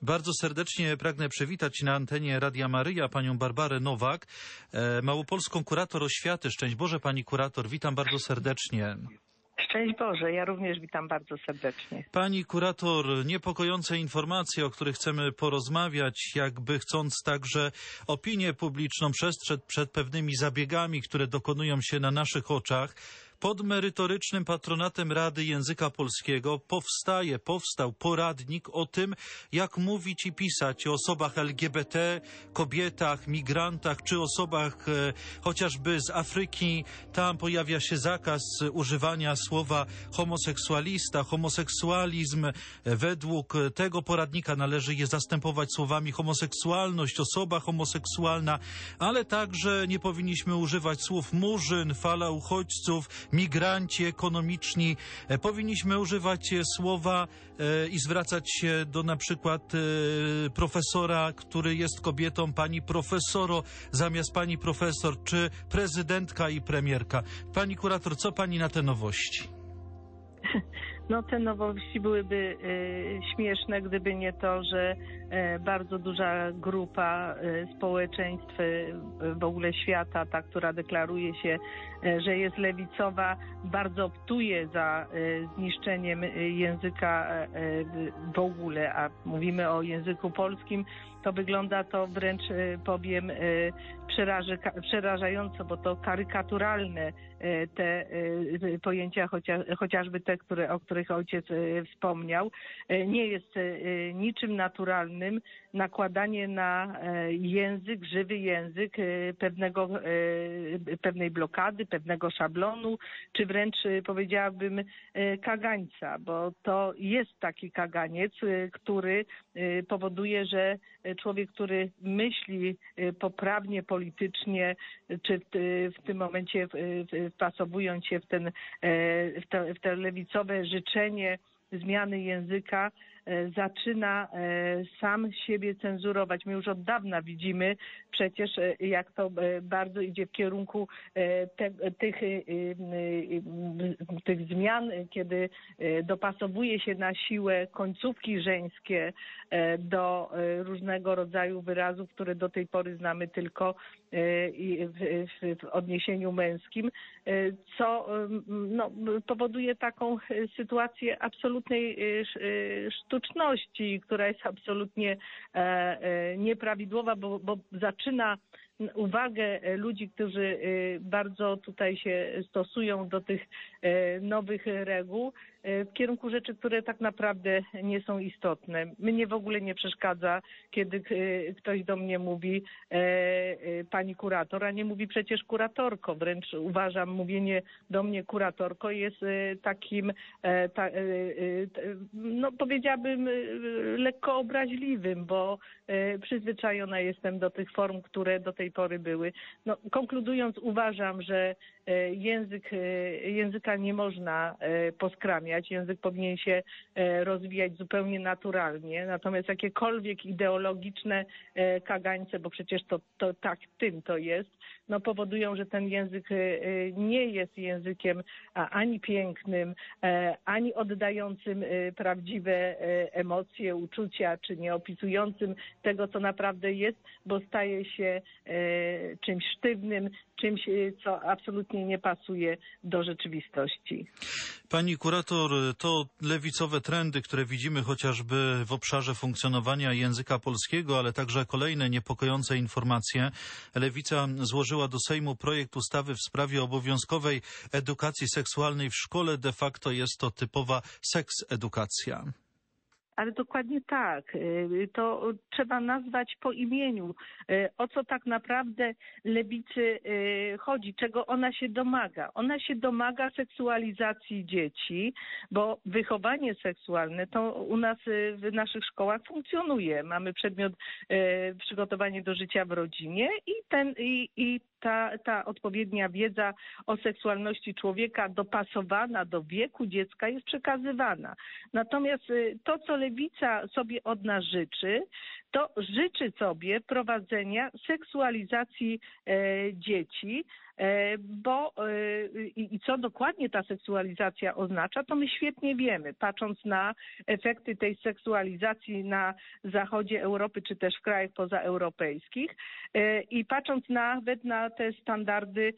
Bardzo serdecznie pragnę przywitać na antenie Radia Maryja panią Barbarę Nowak, małopolską kurator oświaty. Szczęść Boże, pani kurator, witam bardzo serdecznie. Szczęść Boże, ja również witam bardzo serdecznie. Pani kurator, niepokojące informacje, o których chcemy porozmawiać, jakby chcąc także opinię publiczną przestrzec przed pewnymi zabiegami, które dokonują się na naszych oczach. Pod merytorycznym patronatem Rady Języka Polskiego powstał poradnik o tym, jak mówić i pisać o osobach LGBT, kobietach, migrantach czy osobach chociażby z Afryki. Tam pojawia się zakaz używania słowa homoseksualista, homoseksualizm. Według tego poradnika należy je zastępować słowami homoseksualność, osoba homoseksualna, ale także nie powinniśmy używać słów murzyn, fala uchodźców, migranci ekonomiczni. Powinniśmy używać słowa i zwracać się do na przykład profesora, który jest kobietą, pani profesoro, zamiast pani profesor, czy prezydentka i premierka. Pani kurator, co pani na te nowości? No, te nowości byłyby śmieszne, gdyby nie to, że bardzo duża grupa społeczeństw w ogóle świata, ta, która deklaruje się, że jest lewicowa, bardzo optuje za zniszczeniem języka w ogóle, a mówimy o języku polskim, to wygląda to wręcz, powiem, przerażająco, bo to karykaturalne te pojęcia, chociażby te, o których ojciec wspomniał, nie jest niczym naturalnym nakładanie na język, żywy język pewnej blokady, pewnego szablonu, czy wręcz powiedziałabym kagańca, bo to jest taki kaganiec, który powoduje, że człowiek, który myśli poprawnie politycznie, czy w tym momencie wpasowując się w te lewicowe życzenie zmiany języka, zaczyna sam siebie cenzurować. My już od dawna widzimy przecież, jak to bardzo idzie w kierunku tych zmian, kiedy dopasowuje się na siłę końcówki żeńskie do różnego rodzaju wyrazów, które do tej pory znamy tylko w odniesieniu męskim, co powoduje taką sytuację absolutnej sztuczności, która jest absolutnie nieprawidłowa, bo zaczyna uwagę ludzi, którzy bardzo tutaj się stosują do tych nowych reguł, w kierunku rzeczy, które tak naprawdę nie są istotne. Mnie w ogóle nie przeszkadza, kiedy ktoś do mnie mówi pani kurator, a nie mówi przecież kuratorko. Wręcz uważam, mówienie do mnie kuratorko jest takim, powiedziałabym, lekko obraźliwym, bo przyzwyczajona jestem do tych form, które do tej pory były. No, konkludując, uważam, że języka nie można poskramiać. Język powinien się rozwijać zupełnie naturalnie. Natomiast jakiekolwiek ideologiczne kagańce, bo przecież to tak tym to jest, powodują, że ten język nie jest językiem ani pięknym, ani oddającym prawdziwe emocje, uczucia, czy nie opisującym tego, co naprawdę jest, bo staje się czymś sztywnym, czymś, co absolutnie nie pasuje do rzeczywistości. Pani kurator, to lewicowe trendy, które widzimy chociażby w obszarze funkcjonowania języka polskiego, ale także kolejne niepokojące informacje. Lewica złożyła do Sejmu projekt ustawy w sprawie obowiązkowej edukacji seksualnej w szkole. De facto jest to typowa seksedukacja. Ale dokładnie tak. To trzeba nazwać po imieniu. O co tak naprawdę lewicy chodzi? Czego ona się domaga? Ona się domaga seksualizacji dzieci, bo wychowanie seksualne to u nas w naszych szkołach funkcjonuje. Mamy przedmiot przygotowanie do życia w rodzinie i ta odpowiednia wiedza o seksualności człowieka dopasowana do wieku dziecka jest przekazywana. Natomiast to, co lewica sobie od nas życzy, to życzy sobie prowadzenia seksualizacji dzieci, bo i co dokładnie ta seksualizacja oznacza, to my świetnie wiemy, patrząc na efekty tej seksualizacji na zachodzie Europy, czy też w krajach pozaeuropejskich i patrząc nawet na te standardy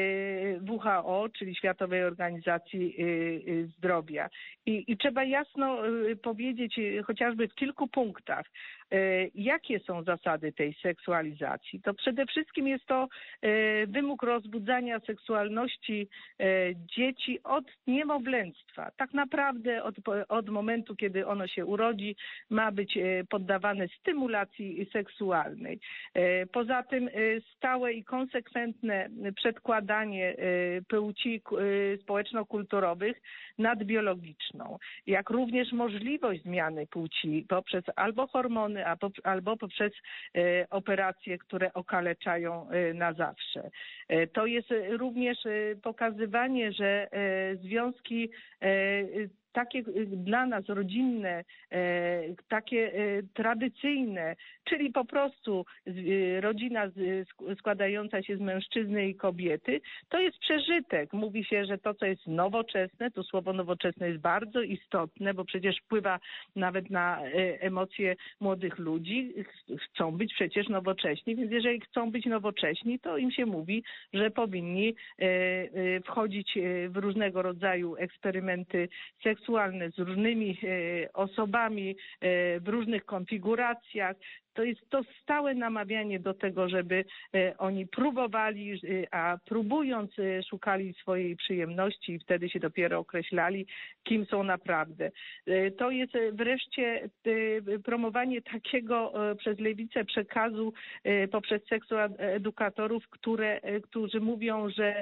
WHO, czyli Światowej Organizacji Zdrowia. I trzeba jasno powiedzieć, chociażby w kilku punktach, jakie są zasady tej seksualizacji. To przede wszystkim jest to wymóg rozbudzania seksualności dzieci od niemowlęctwa. Tak naprawdę od momentu, kiedy ono się urodzi, ma być poddawane stymulacji seksualnej. Poza tym stałe i konsekwentne przedkładanie płci społeczno-kulturowych nad biologiczną, jak również możliwość zmiany płci poprzez albo hormony, albo poprzez operacje, które okaleczają na zawsze. To jest również pokazywanie, że związki takie dla nas rodzinne, takie tradycyjne, czyli po prostu rodzina składająca się z mężczyzny i kobiety, to jest przeżytek. Mówi się, że to, co jest nowoczesne, to słowo nowoczesne jest bardzo istotne, bo przecież wpływa nawet na emocje młodych ludzi. Chcą być przecież nowocześni, więc jeżeli chcą być nowocześni, to im się mówi, że powinni wchodzić w różnego rodzaju eksperymenty seksualne z różnymi osobami w różnych konfiguracjach. To jest to stałe namawianie do tego, żeby oni próbowali, a próbując szukali swojej przyjemności i wtedy się dopiero określali, kim są naprawdę. To jest wreszcie promowanie takiego przez lewicę przekazu poprzez seksuedukatorów, którzy mówią, że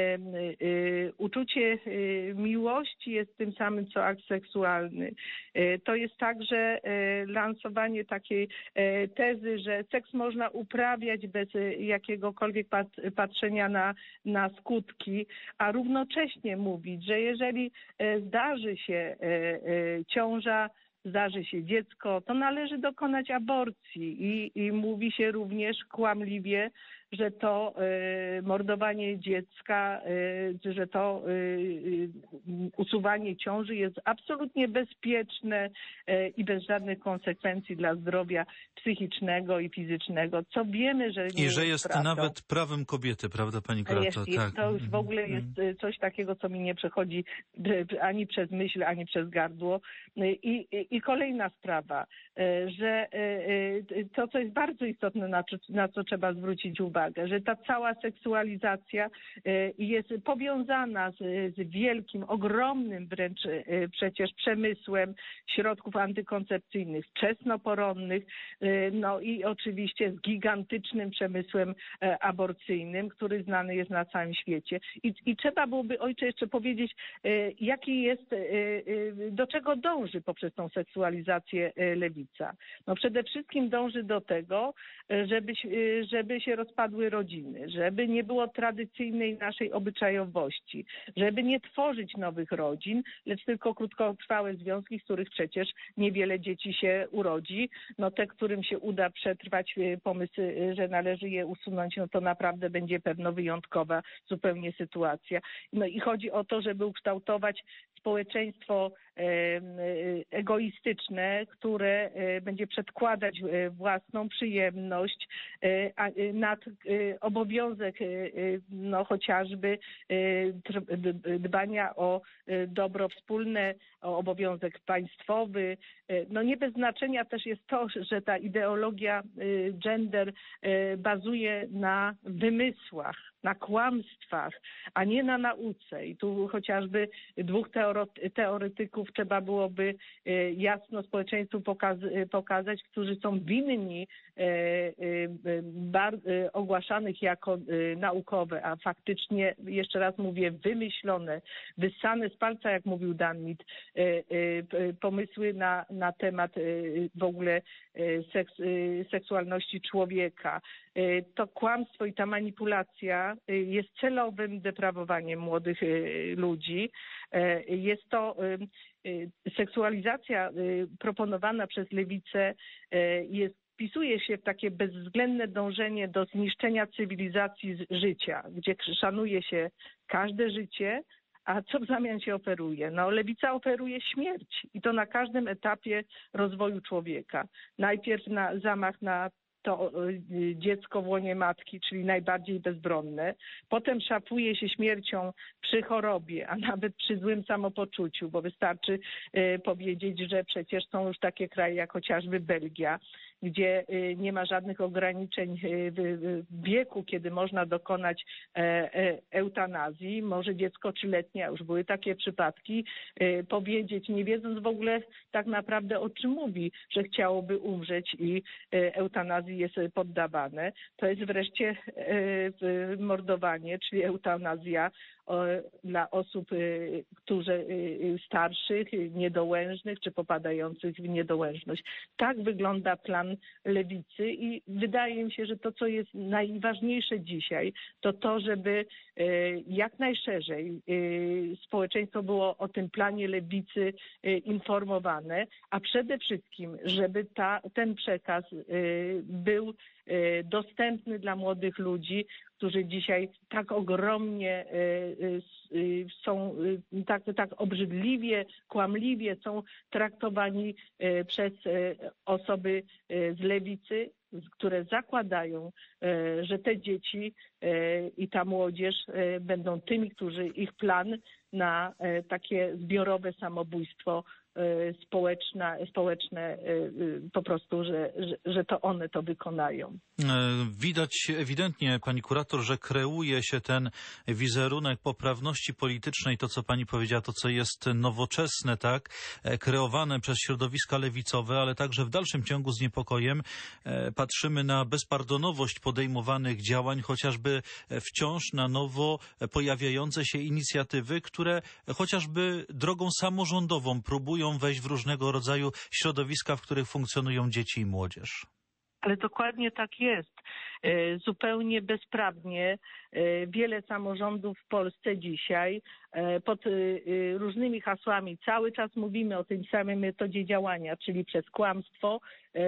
uczucie miłości jest tym samym, co akt seksualny. To jest także lansowanie takiej tezy, że seks można uprawiać bez jakiegokolwiek patrzenia na skutki, a równocześnie mówić, że jeżeli zdarzy się ciąża, zdarzy się dziecko, to należy dokonać aborcji i mówi się również kłamliwie, że to mordowanie dziecka, że to usuwanie ciąży jest absolutnie bezpieczne i bez żadnych konsekwencji dla zdrowia psychicznego i fizycznego, co wiemy, że nie I że jest prawdą. nawet prawem kobiety, prawda, pani kurator? Tak. To już w ogóle jest coś takiego, co mi nie przechodzi ani przez myśl, ani przez gardło. I kolejna sprawa, że to, co jest bardzo istotne, na co trzeba zwrócić uwagę, że ta cała seksualizacja jest powiązana z wielkim, ogromnym wręcz przecież przemysłem środków antykoncepcyjnych, wczesnoporonnych, no i oczywiście z gigantycznym przemysłem aborcyjnym, który znany jest na całym świecie. I trzeba byłoby, ojcze, jeszcze powiedzieć, jaki jest, do czego dąży poprzez tą seksualizację lewica. No przede wszystkim dąży do tego, żeby się rozpadły rodziny, żeby nie było tradycyjnej naszej obyczajowości, żeby nie tworzyć nowych rodzin, lecz tylko krótkotrwałe związki, z których przecież niewiele dzieci się urodzi. No te, którym się uda przetrwać pomysł, że należy je usunąć, no to naprawdę będzie pewno wyjątkowa zupełnie sytuacja. No i chodzi o to, żeby ukształtować społeczeństwo egoistyczne, które będzie przedkładać własną przyjemność nad obowiązek no chociażby dbania o dobro wspólne, o obowiązek państwowy. No nie bez znaczenia też jest to, że ta ideologia gender bazuje na wymysłach, na kłamstwach, a nie na nauce. I tu chociażby dwóch teoretyków trzeba byłoby jasno społeczeństwu pokazać, którzy są winni ogłaszanych jako naukowe, a faktycznie, jeszcze raz mówię, wymyślone, wyssane z palca, jak mówił Danmit, pomysły na temat w ogóle seksualności człowieka. To kłamstwo i ta manipulacja jest celowym deprawowaniem młodych ludzi. Jest to seksualizacja proponowana przez lewicę jest wpisuje się w takie bezwzględne dążenie do zniszczenia cywilizacji życia, gdzie szanuje się każde życie, a co w zamian się oferuje? No, lewica oferuje śmierć i to na każdym etapie rozwoju człowieka. Najpierw zamach na to dziecko w łonie matki, czyli najbardziej bezbronne. Potem szafuje się śmiercią przy chorobie, a nawet przy złym samopoczuciu, bo wystarczy powiedzieć, że przecież są już takie kraje jak chociażby Belgia, gdzie nie ma żadnych ograniczeń wieku, kiedy można dokonać eutanazji. Może dziecko 3-letnie, a już były takie przypadki, powiedzieć, nie wiedząc w ogóle tak naprawdę o czym mówi, że chciałoby umrzeć i eutanazji jest poddawane. To jest wreszcie mordowanie, czyli eutanazja dla osób, którzy starszych, niedołężnych czy popadających w niedołężność. Tak wygląda plan lewicy i wydaje mi się, że to, co jest najważniejsze dzisiaj, to, żeby jak najszerzej społeczeństwo było o tym planie lewicy informowane, a przede wszystkim, żeby ten przekaz był dostępny dla młodych ludzi, którzy dzisiaj tak ogromnie są, tak obrzydliwie, kłamliwie są traktowani przez osoby z lewicy, które zakładają, że te dzieci i ta młodzież będą tymi, którzy ich plan na takie zbiorowe samobójstwo społeczne po prostu, że to one to wykonają. Widać ewidentnie, pani kurator, że kreuje się ten wizerunek poprawności politycznej, to co pani powiedziała, to co jest nowoczesne, tak, kreowane przez środowiska lewicowe, ale także w dalszym ciągu z niepokojem patrzymy na bezpardonowość podejmowanych działań, chociażby wciąż na nowo pojawiające się inicjatywy, które chociażby drogą samorządową próbują wejść w różnego rodzaju środowiska, w których funkcjonują dzieci i młodzież. Ale dokładnie tak jest. Zupełnie bezprawnie wiele samorządów w Polsce dzisiaj pod różnymi hasłami cały czas mówimy o tym samym metodzie działania, czyli przez kłamstwo,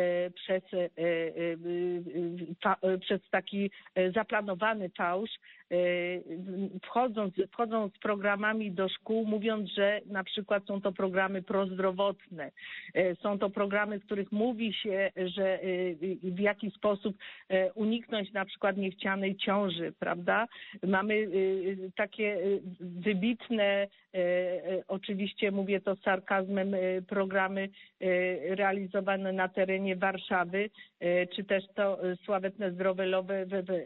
przez taki zaplanowany fałsz, wchodzą z programami do szkół, mówiąc, że na przykład są to programy prozdrowotne. Są to programy, w których mówi się, że w jaki sposób uniknąć na przykład niechcianej ciąży, prawda? Mamy takie wybitne, oczywiście mówię to z sarkazmem, programy realizowane na terenie Warszawy, czy też to sławetne Zdrowe Lowe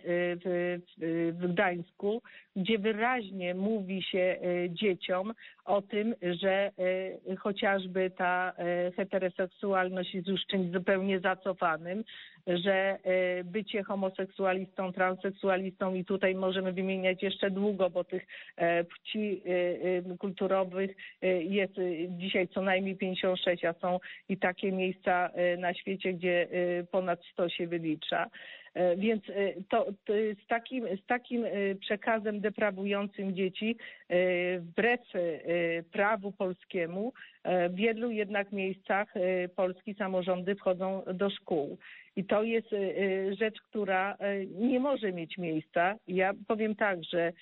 w Gdańsku, gdzie wyraźnie mówi się dzieciom o tym, że chociażby ta heteroseksualność jest już czymś zupełnie zacofanym, że bycie homoseksualistą, transseksualistą i tutaj możemy wymieniać jeszcze długo, bo tych płci kulturowych jest dzisiaj co najmniej 56, a są i takie miejsca na świecie, gdzie ponad 100 się wylicza. Więc to z takim przekazem deprawującym dzieci, wbrew prawu polskiemu, w wielu jednak miejscach polskie samorządy wchodzą do szkół. I to jest rzecz, która nie może mieć miejsca. Ja powiem tak, że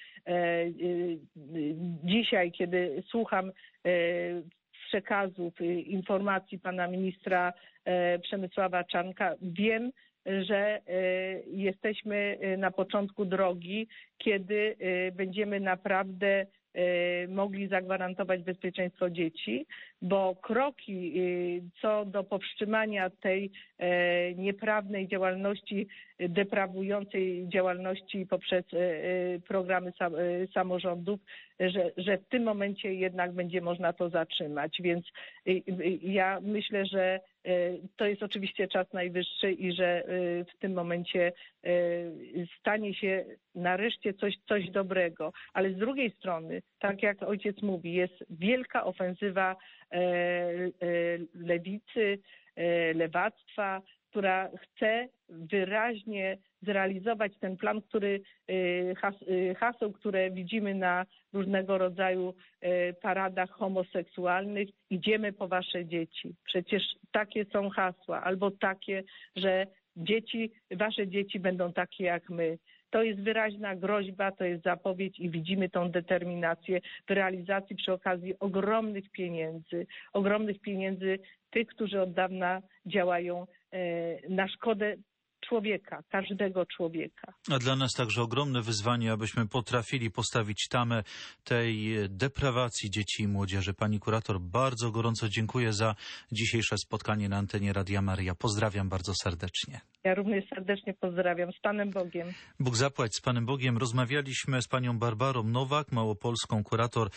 dzisiaj, kiedy słucham przekazów, informacji pana ministra Przemysława Czarnka, wiem, że jesteśmy na początku drogi, kiedy będziemy naprawdę mogli zagwarantować bezpieczeństwo dzieci, bo kroki co do powstrzymania tej nieprawnej działalności, deprawującej działalności poprzez programy samorządów, że w tym momencie jednak będzie można to zatrzymać. Więc ja myślę, że to jest oczywiście czas najwyższy i że w tym momencie stanie się nareszcie coś dobrego. Ale z drugiej strony, tak jak ojciec mówi, jest wielka ofensywa lewicy, lewactwa, która chce wyraźnie zrealizować ten plan, który haseł, które widzimy na różnego rodzaju paradach homoseksualnych. Idziemy po wasze dzieci. Przecież takie są hasła, albo takie, że wasze dzieci będą takie jak my. To jest wyraźna groźba, to jest zapowiedź i widzimy tą determinację w realizacji przy okazji ogromnych pieniędzy tych, którzy od dawna działają na szkodę człowieka, każdego człowieka. A dla nas także ogromne wyzwanie, abyśmy potrafili postawić tamę tej deprawacji dzieci i młodzieży. Pani kurator, bardzo gorąco dziękuję za dzisiejsze spotkanie na antenie Radia Maryja. Pozdrawiam bardzo serdecznie. Ja również serdecznie pozdrawiam. Z Panem Bogiem. Bóg zapłać, z Panem Bogiem. Rozmawialiśmy z panią Barbarą Nowak, małopolską kurator